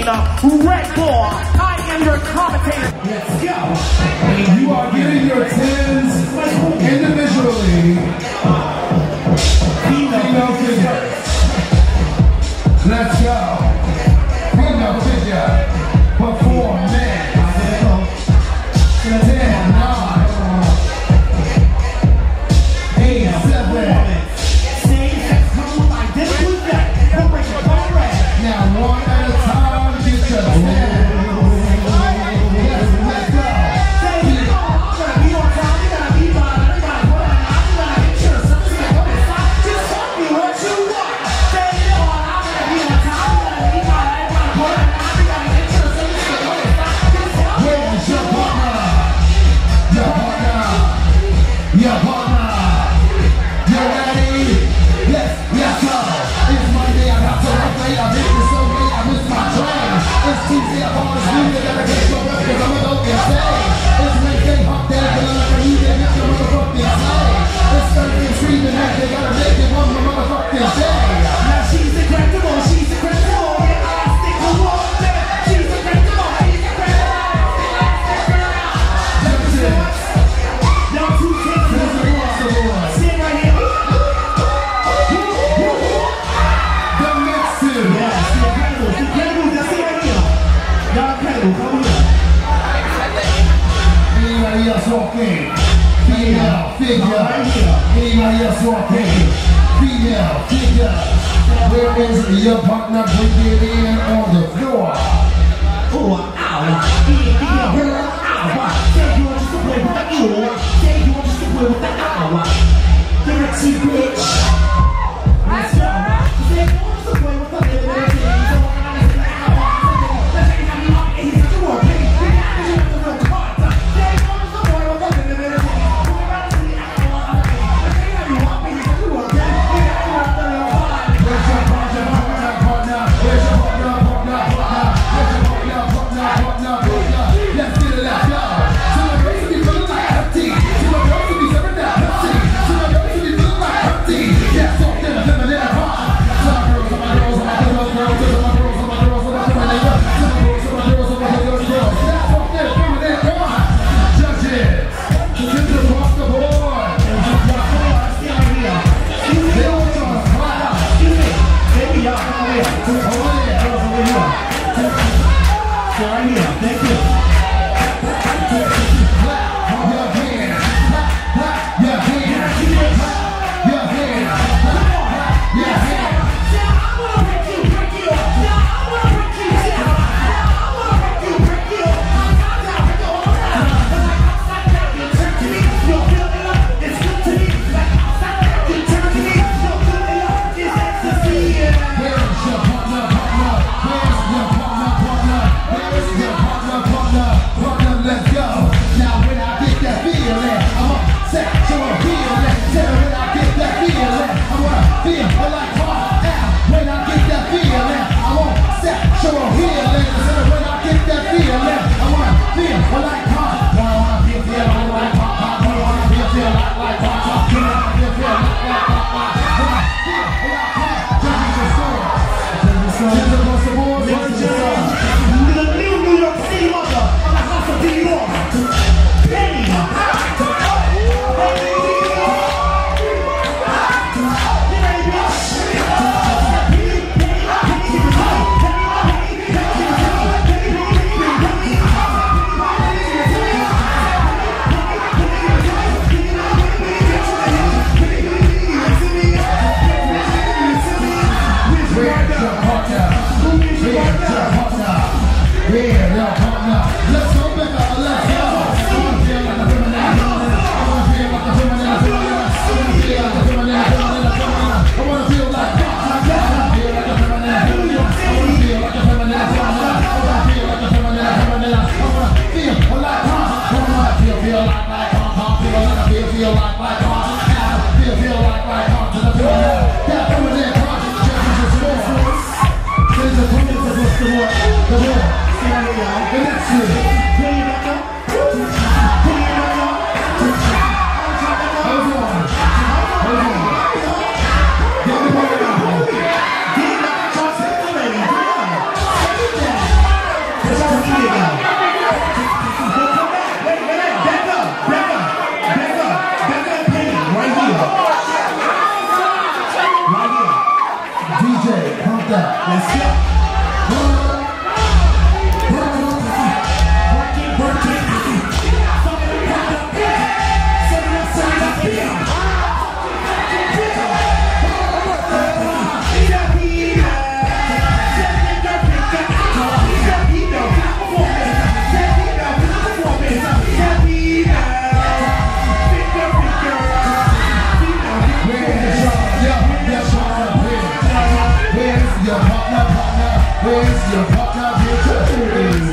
Red Ball. I am your commentator. Let's go. You are getting your 10s individually. Female figure. Let's go. Female figure. Before men. 10, 9, 8, 7. Now one at a time, get your 10. Anybody else walking? Female figure. Where is your partner? Bring it in on the floor. Oh, ow. Say you want just to play with the owl. Say you want just to play with the owl. Give it to bitch. Let's go. Say you want just to play with the little thing. The Where's your partner? Where's your partner?